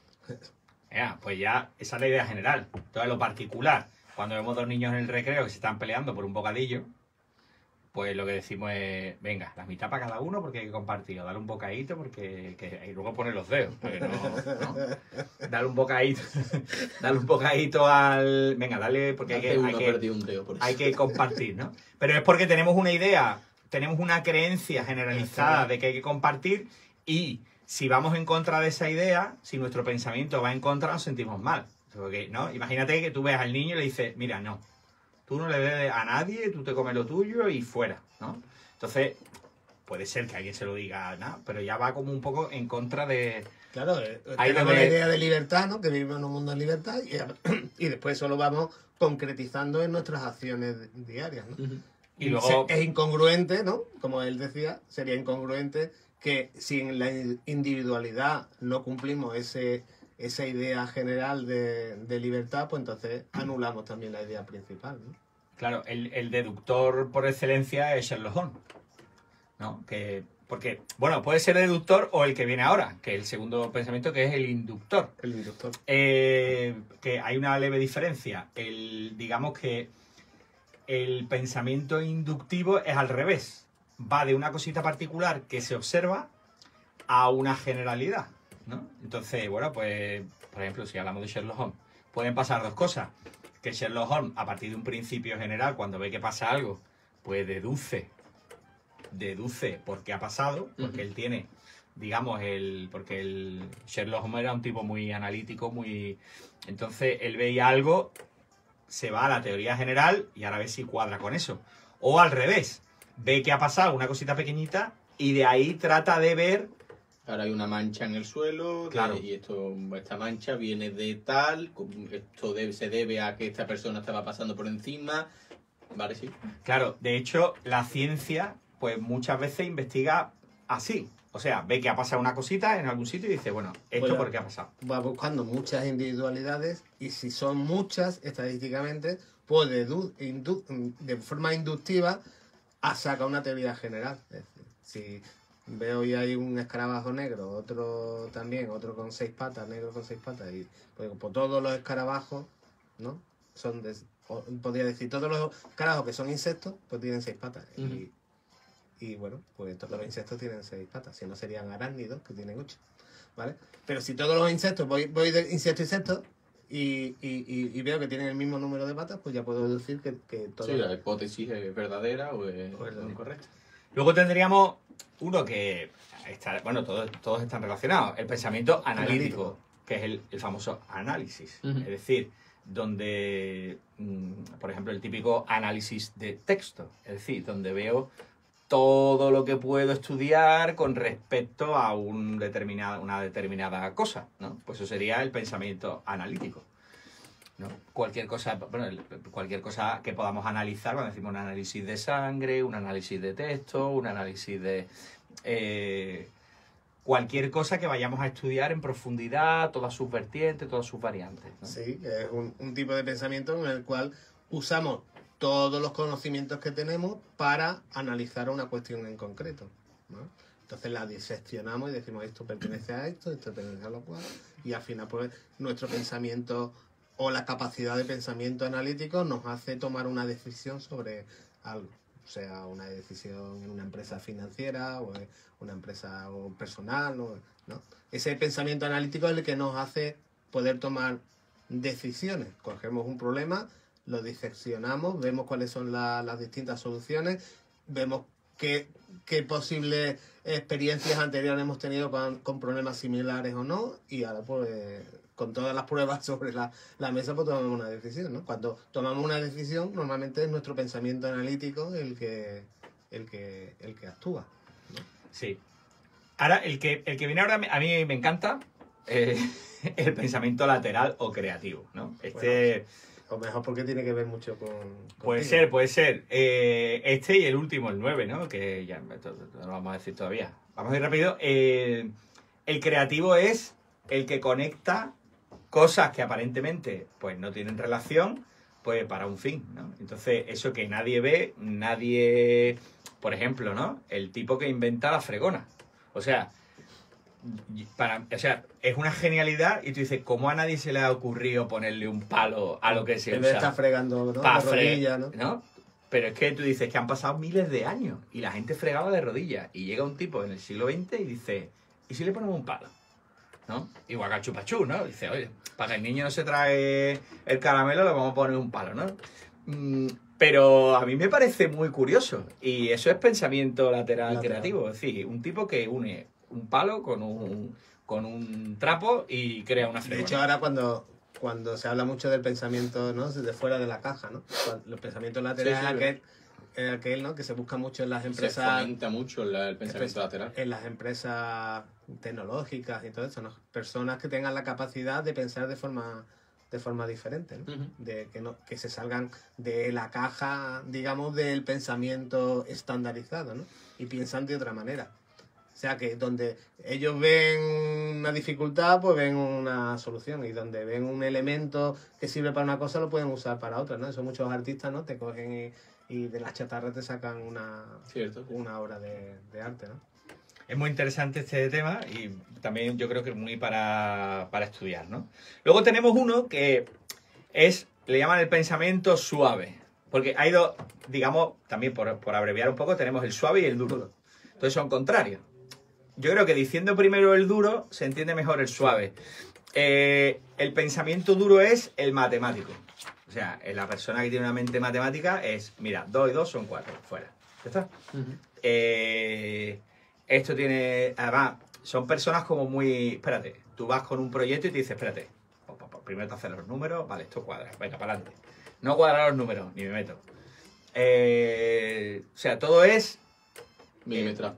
Ya, pues ya, esa es la idea general. Entonces, lo particular, cuando vemos dos niños en el recreo que se están peleando por un bocadillo, pues lo que decimos es, venga, la mitad para cada uno porque hay que compartir, o dale un bocadito porque que- y luego poner los dedos, porque no, no. Dale un bocadito, dale un bocadito al, venga, dale porque hay que, Hace uno hay que, perdió un dedo por eso. hay que compartir, ¿no? Pero es porque tenemos una idea, tenemos una creencia generalizada de que hay que compartir y si vamos en contra de esa idea, si nuestro pensamiento va en contra, nos sentimos mal. Porque, ¿no? Imagínate que tú ves al niño y le dices, mira, no, tú no le des a nadie, tú te comes lo tuyo y fuera, ¿no? Entonces, puede ser que alguien se lo diga, ¿no? Pero ya va como un poco en contra de... Claro, eh, Ahí tenemos donde- la idea de libertad, ¿no? Que vivimos en un mundo de libertad y, y después eso lo vamos concretizando en nuestras acciones diarias, ¿no? Ujú. Y luego... Se- es incongruente, ¿no? Como él decía, sería incongruente que si en la individualidad no cumplimos ese, esa idea general de, de libertad, pues entonces anulamos también la idea principal, ¿no? Claro, el, el deductor por excelencia es Sherlock Holmes, ¿no? Que, porque, bueno, puede ser deductor o el que viene ahora, que es el segundo pensamiento, que es el inductor. El inductor. Eh, que hay una leve diferencia. El, digamos que el pensamiento inductivo es al revés. Va de una cosita particular que se observa a una generalidad, ¿no? Entonces, bueno, pues, por ejemplo, si hablamos de Sherlock Holmes, pueden pasar dos cosas. Que Sherlock Holmes, a partir de un principio general, cuando ve que pasa algo, pues deduce, deduce por qué ha pasado, porque Ujú. él tiene, digamos, el, porque el Sherlock Holmes era un tipo muy analítico, muy, entonces él veía algo, se va a la teoría general y ahora ve si cuadra con eso. O al revés, ve que ha pasado una cosita pequeñita y de ahí trata de ver. Ahora hay una mancha en el suelo de- Claro. y esto, esta mancha viene de tal, esto debe- se debe a que esta persona estaba pasando por encima. Vale, sí. Claro, de hecho, la ciencia, pues muchas veces investiga así. O sea, ve que ha pasado una cosita en algún sitio y dice, bueno, ¿esto Pues ya- por qué ha pasado? Va buscando muchas individualidades y si son muchas estadísticamente, pues dedu- indu- de forma inductiva a sacar una teoría general. Es decir, si veo y hay un escarabajo negro, otro también, otro con seis patas, negro con seis patas, y pues, pues todos los escarabajos, ¿no? Son de, o- podría decir, todos los escarabajos que son insectos, pues tienen seis patas. Ujú. Y, y bueno, pues todos los insectos tienen seis patas, si no serían arácnidos, que tienen ocho, ¿vale? Pero si todos los insectos, voy, voy de insecto a insecto y, y, y, y veo que tienen el mismo número de patas, pues ya puedo deducir que, que todos... Sí, la hipótesis es verdadera o es O es verdadera. incorrecta. Luego tendríamos uno que está, bueno, todos, todos están relacionados. El pensamiento analítico, Analítico. que es el, el famoso análisis. Ujú. Es decir, donde, mm, por ejemplo, el típico análisis de texto. Es decir, donde veo todo lo que puedo estudiar con respecto a un determinada, una determinada cosa, ¿no? Pues eso sería el pensamiento analítico, ¿no? Cualquier cosa, bueno, el- cualquier cosa que podamos analizar, cuando decimos un análisis de sangre, un análisis de texto, un análisis de... eh, cualquier cosa que vayamos a estudiar en profundidad, todas sus vertientes, todas sus variantes, ¿no? Sí, es un, un tipo de pensamiento en el cual usamos todos los conocimientos que tenemos para analizar una cuestión en concreto, ¿no? Entonces la diseccionamos y decimos esto pertenece a esto, esto pertenece a lo cual, y al final pues nuestro pensamiento o la capacidad de pensamiento analítico nos hace tomar una decisión sobre algo, o sea, una decisión en una empresa financiera o en una empresa o personal, ¿no? ¿no? Ese pensamiento analítico es el que nos hace poder tomar decisiones. Cogemos un problema, lo diseccionamos, vemos cuáles son la- las distintas soluciones, vemos qué, qué posibles experiencias anteriores hemos tenido con, con problemas similares o no, y ahora pues con todas las pruebas sobre la, la mesa pues tomamos una decisión, ¿no? Cuando tomamos una decisión normalmente es nuestro pensamiento analítico el que, el que, el que actúa, ¿no? Sí. Ahora, el que, el que viene ahora a mí me encanta, eh, el pensamiento lateral o creativo, ¿no? Este... Bueno, o mejor porque tiene que ver mucho con... Puede contigo. ser, puede ser. Eh, este y el último, el nueve, ¿no? Que ya esto no lo vamos a decir todavía. Vamos a ir rápido. Eh, el creativo es el que conecta cosas que aparentemente pues no tienen relación, pues para un fin, ¿no? Entonces, eso que nadie ve, nadie... Por ejemplo, ¿no? El tipo que inventa la fregona. O sea, para, o sea, es una genialidad y tú dices, ¿cómo a nadie se le ha ocurrido ponerle un palo a lo que se En vez de usa? estar fregando, ¿no? Pa' De rodillas, fre- ¿no? ¿no? Pero es que tú dices que han pasado miles de años y la gente fregaba de rodillas. Y llega un tipo en el siglo veinte y dice, ¿y si le ponemos un palo? ¿No? Igual que al chupachú, ¿no? Dice, oye, para que el niño no se trae el caramelo le vamos a poner un palo, ¿no? Mm, pero a mí me parece muy curioso. Y eso es pensamiento lateral, Lateral. creativo. Es decir, un tipo que une un palo con un, con un trapo y crea una De fregona. hecho, ahora cuando, cuando se habla mucho del pensamiento, ¿no? De fuera de la caja, ¿no? Cuando- Los pensamientos laterales Sí, sí, es aquel, es aquel, ¿no? Que se busca mucho en las Se empresas, fomenta mucho la- el pensamiento lateral. en las empresas tecnológicas y todo eso, ¿no? Personas que tengan la capacidad de pensar de forma, de forma diferente, ¿no? Ujú. De que no, que se salgan de la caja, digamos, del pensamiento estandarizado, ¿no? Y piensan de otra manera. O sea que donde ellos ven una dificultad, pues ven una solución. Y donde ven un elemento que sirve para una cosa, lo pueden usar para otra, ¿no? Eso muchos artistas, ¿no? Te cogen y, y de las chatarras te sacan una, Cierto. una obra de, de arte, ¿no? Es muy interesante este tema y también yo creo que muy para, para estudiar, ¿no? Luego tenemos uno que es, le llaman el pensamiento suave. Porque hay dos, digamos, también por, por abreviar un poco, tenemos el suave y el duro. Entonces son contrarios. Yo creo que diciendo primero el duro se entiende mejor el suave. Eh, el pensamiento duro es el matemático. O sea, la persona que tiene una mente matemática es, mira, dos y dos son cuatro, fuera. ¿Ya está? Ujú. Eh, esto tiene, además, son personas como muy, espérate, tú vas con un proyecto y te dices, espérate, po, po, po, primero te haces los números, vale, esto cuadra, venga, para adelante. No cuadra los números, ni me meto. Eh, o sea, todo es... Milimetrado.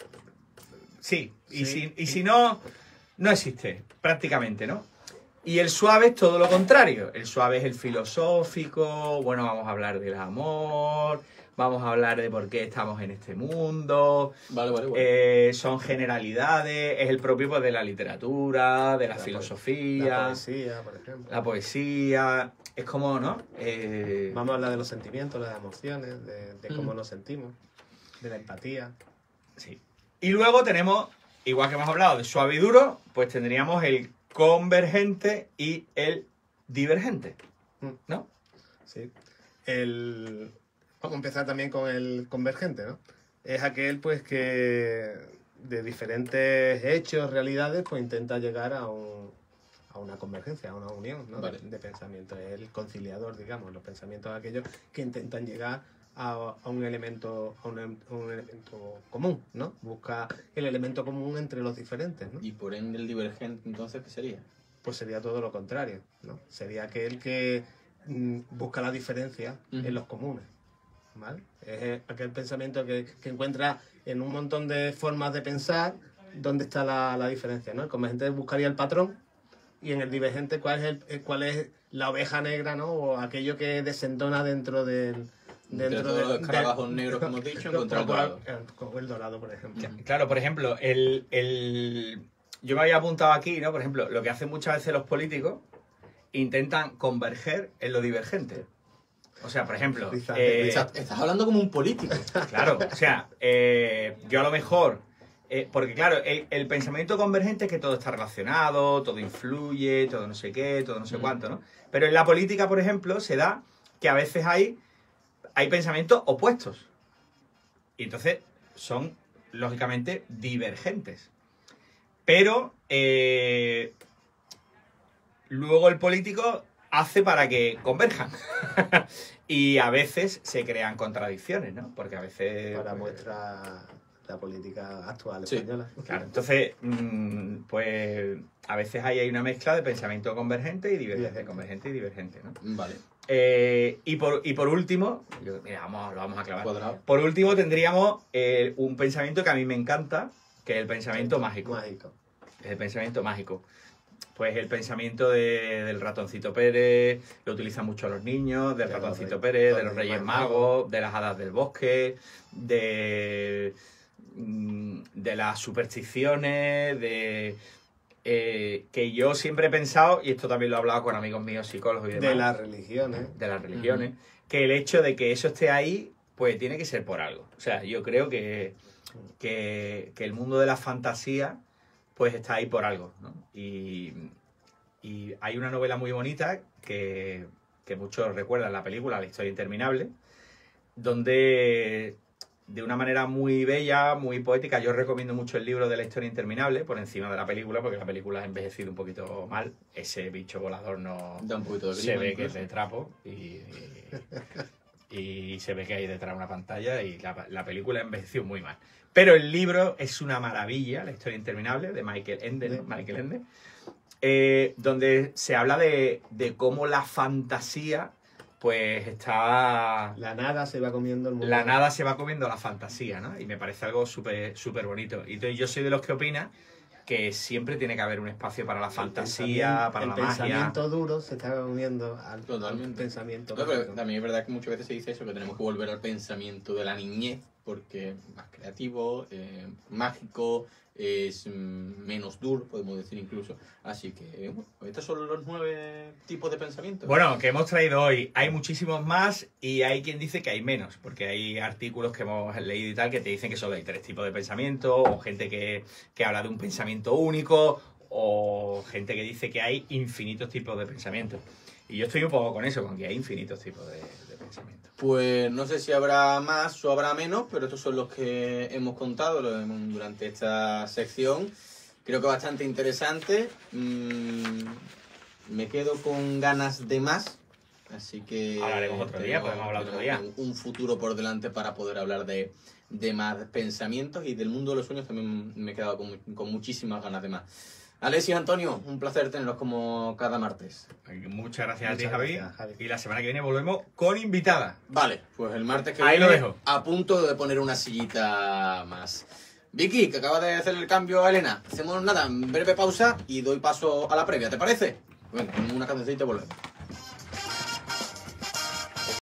Sí, y, Sí. Si, y si no, no existe, prácticamente, ¿no? Y el suave es todo lo contrario. El suave es el filosófico, bueno, vamos a hablar del amor, vamos a hablar de por qué estamos en este mundo, Vale, vale, vale. eh, son generalidades, es el propio pues, de la literatura, de la, La po- filosofía, La poesía, por ejemplo. la poesía, es como, ¿no? Eh, Vamos a hablar de los sentimientos, las emociones, de, de cómo Ujú. nos sentimos, de la empatía. Sí. Y luego tenemos, igual que hemos hablado de suave y duro, pues tendríamos el convergente y el divergente, ¿no? Sí. El... Vamos a empezar también con el convergente, ¿no? Es aquel, pues, que de diferentes hechos, realidades, pues intenta llegar a, un, a una convergencia, a una unión, ¿no? Vale. De, de pensamiento. Es el conciliador, digamos, los pensamientos aquellos que intentan llegar a, a un elemento a un, a un elemento común, ¿no? Busca el elemento común entre los diferentes, ¿no? Y por ende el divergente, entonces, ¿qué sería? Pues sería todo lo contrario, ¿no? Sería aquel que mm, busca la diferencia Ujú. en los comunes, ¿vale? Es eh, aquel pensamiento que, que encuentra en un montón de formas de pensar dónde está la, la diferencia, ¿no? El convergente buscaría el patrón y en el divergente cuál es, el, eh, cuál es la oveja negra, ¿no? O aquello que desentona dentro del... Entre todos los escarabajos negros que hemos dicho, encontrar el dorado. Como el dorado, por ejemplo. Claro, por ejemplo, el, el... yo me había apuntado aquí, ¿no? Por ejemplo, lo que hacen muchas veces los políticos, intentan converger en lo divergente. O sea, por ejemplo, Quizás, eh, Estás, estás hablando como un político. claro, o sea, eh, yo a lo mejor, eh, porque claro, el, el pensamiento convergente es que todo está relacionado, todo influye, todo no sé qué, todo no sé Mm. cuánto, ¿no? Pero en la política, por ejemplo, se da que a veces hay, hay pensamientos opuestos. Y entonces son, lógicamente, divergentes. Pero eh, luego el político hace para que converjan. Y a veces se crean contradicciones, ¿no? Porque a veces... Para pues, muestra la política actual Sí. española. claro, entonces, mmm, pues a veces ahí hay una mezcla de pensamiento convergente y divergente, Divergente. convergente y divergente, ¿no? Vale. Eh, y, por, y por último, yo- mira, vamos, lo vamos a clavar. Cuadrado. Por último tendríamos eh, un pensamiento que a mí me encanta, que es el pensamiento mágico. Mágico. Es el pensamiento mágico. Pues el pensamiento de- del ratoncito Pérez, lo utilizan mucho los niños, del De los ratoncito rey- Pérez, de los los Reyes Reyes Magos, de las hadas del bosque, de, mm, de las supersticiones, de... eh, que yo siempre he pensado, y esto también lo he hablado con amigos míos psicólogos y demás, De las religiones. de las religiones, que el hecho de que eso esté ahí, pues tiene que ser por algo. O sea, yo creo que, que, que el mundo de la fantasía, pues está ahí por algo, ¿no? Y, y hay una novela muy bonita que, que muchos recuerdan, la película La historia interminable, donde de una manera muy bella, muy poética, yo recomiendo mucho el libro de La historia interminable por encima de la película, porque la película ha envejecido un poquito mal. Ese bicho volador no Da un poquito de se grima ve que es incluso. de trapo y, y, y se ve que hay detrás una pantalla y la, la película envejeció muy mal. Pero el libro es una maravilla, La historia interminable, de Michael Ende, ¿no? Michael Ende, eh, donde se habla de, de cómo la fantasía pues está... La nada se va comiendo el mundo. La nada se va comiendo la fantasía, ¿no? Y me parece algo súper súper bonito. Y entonces yo soy de los que opina que siempre tiene que haber un espacio para la El fantasía, pensamiento- para el la magia. pensamiento duro se está uniendo al, Totalmente. al pensamiento No, pero mágico. también es verdad que muchas veces se dice eso, que tenemos que volver al pensamiento de la niñez, porque es más creativo, eh, mágico, es mm, menos duro, podemos decir incluso. Así que, bueno, estos son los nueve tipos de pensamientos. Bueno, que hemos traído hoy. Hay muchísimos más y hay quien dice que hay menos, porque hay artículos que hemos leído y tal que te dicen que solo hay tres tipos de pensamiento, o gente que, que habla de un pensamiento único, o gente que dice que hay infinitos tipos de pensamientos. Y yo estoy un poco con eso, con que hay infinitos tipos de, de pensamientos. Pues no sé si habrá más o habrá menos, pero estos son los que hemos contado lo hemos- durante esta sección. Creo que bastante interesante. Mm, me quedo con ganas de más. Así que Hablaremos otro día, podemos hablar otro día. tenemos un futuro por delante para poder hablar de, de más pensamientos, y del mundo de los sueños también me he quedado con, con muchísimas ganas de más. Alessio, Antonio, un placer tenerlos como cada martes. Muchas gracias a ti, Muchas Javi. gracias, Javi. Y la semana que viene volvemos con invitada. Vale, pues el martes que Ahí viene lo dejo. a punto de poner una sillita más. Vicky, que acaba de hacer el cambio a Elena. Hacemos nada, breve pausa y doy paso a la previa, ¿te parece? Bueno, con una cancioncita y volvemos.